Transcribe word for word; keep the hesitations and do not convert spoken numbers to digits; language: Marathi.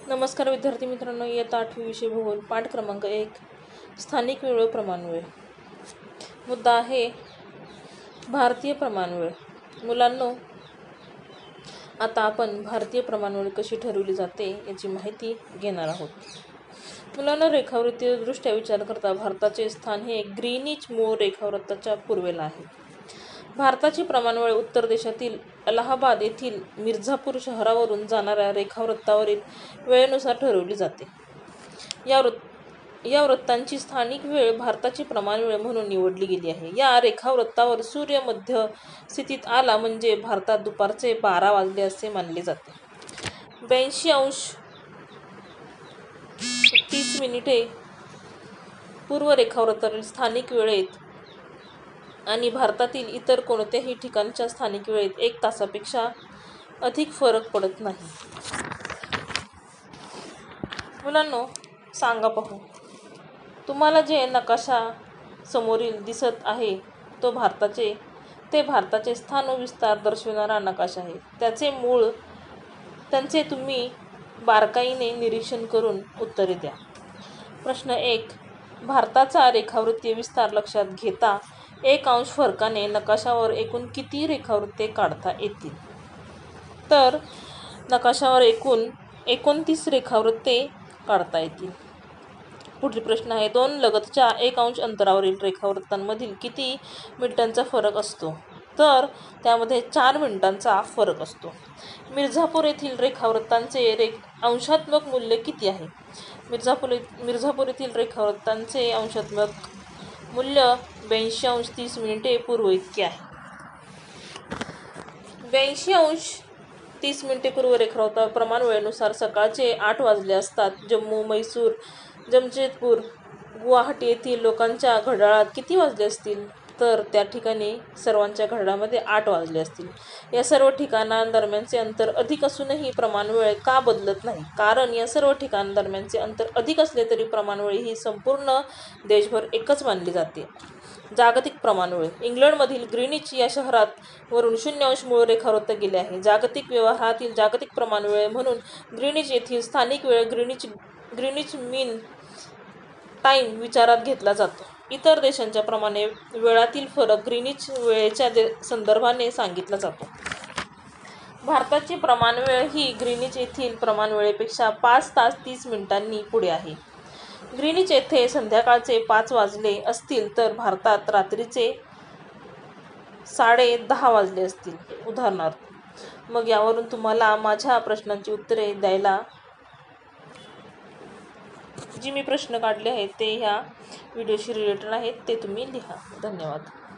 नमस्कार विद्यार्थी मित्रांनो, इयत्ता आठवी विषय भूगोल पाठ क्रमांक एक स्थानिक वेळ व प्रमाणवेळ. मुद्दा आहे भारतीय प्रमाणवेळ. मुलांनो, आता आपण भारतीय प्रमाणवेळ कशी ठरवली जाते याची माहिती घेणार आहोत. मुलांना रेखावृत्तीयदृष्ट्या विचार करता भारताचे स्थान हे ग्रीनिच मूळ रेखावृत्ताच्या पूर्वेला आहे. भारताची प्रमाणवेळ उत्तर देशातील अलाहाबाद येथील मिर्झापूर शहरावरून जाणाऱ्या रेखावृत्तावरील वेळेनुसार ठरवली जाते. या वृत्त या वृत्तांची स्थानिक वेळ भारताची प्रमाणवेळ म्हणून निवडली गेली आहे. या रेखावृत्तावर सूर्य मध्य स्थितीत आला म्हणजे भारतात दुपारचे बारा वाजले असे मानले जाते. ब्याऐंशी अंश तीस मिनिटे पूर्व रेखावृत्तावरील स्थानिक वेळेत आणि भारतातील इतर कोणत्याही ठिकाणच्या स्थानिक वेळेत एक तासापेक्षा अधिक फरक पडत नाही. मुलांनो, सांगा पाहू, तुम्हाला जे नकाशा समोरील दिसत आहे तो भारताचे ते भारताचे स्थान व विस्तार दर्शविणारा नकाशा आहे. त्याचे मूळ त्यांचे तुम्ही बारकाईने निरीक्षण करून उत्तरे द्या. प्रश्न एक. भारताचा रेखावृत्तीय विस्तार लक्षात घेता एक अंश फरकाने नकाशावर एकूण किती रेखावृत्ते काढता येतील? तर नकाशावर एकूण एकोणतीस रेखावृत्ते काढता येतील. पुढील प्रश्न आहे. दोन लगतच्या एक अंश अंतरावरील रेखावृत्तांमधील किती मिनिटांचा फरक असतो? तर त्यामध्ये चार मिनिटांचा फरक असतो. मिर्झापूर येथील रेखावृत्तांचे रे अंशात्मक मूल्य किती आहे? मिर्झापूर मिर्झापूर येथील रेखावृत्तांचे अंशात्मक मूल्य ब्याऐंशी अंश तीस मिनिटे पूर्व इतके आहे. ब्याऐंशी अंश तीस मिनिटे पूर्व रेखावृत्तावर प्रमाणवेळेनुसार सकाळचे आठ वाजले असतात. जम्मू, म्हैसूर, जमशेदपूर, गुवाहाटी येथील लोकांच्या घड्याळात किती वाजले असतील? तर त्या ठिकाणी सर्वांच्या घड्याळामध्ये आठ वाजले असतील. या सर्व ठिकाणांदरम्यानचे अंतर अधिक असूनही प्रमाणवेळ का बदलत नाही? कारण या सर्व ठिकाणांदरम्यानचे अंतर अधिक असले तरी प्रमाणवेळ ही संपूर्ण देशभर एकच मानली जाते. जागतिक प्रमाणवेळ. इंग्लंडमधील ग्रीनिच या शहरात वरून शून्य अंश मूळ रेखावृत्त गेले आहे. जागतिक व्यवहारातील जागतिक प्रमाणवेळ म्हणून ग्रीनिच येथील स्थानिक वेळ ग्रीनिच ग्रीनिच मीन टाईम विचारात घेतला जातो. इतर देशांच्या प्रमाणे वेळातील फरक ग्रीनिच वेळेच्या संदर्भाने सांगितला जातो. भारताची प्रमाणवेळ ही ग्रीनिच येथील प्रमाणवेळेपेक्षा पाच तास तीस मिनिटांनी पुढे आहे. ग्रीनिच येथे संध्याकाळचे पाच वाजले असतील तर भारतात रात्रीचे साडे दहा वाजले असतील, उदाहरणार्थ. मग यावरून तुम्हाला माझ्या प्रश्नांची उत्तरे द्यायला जी मी प्रश्न काढले आहेत ते ह्या व्हिडिओशी रिलेटेड आहेत ते तुम्ही लिहा. धन्यवाद.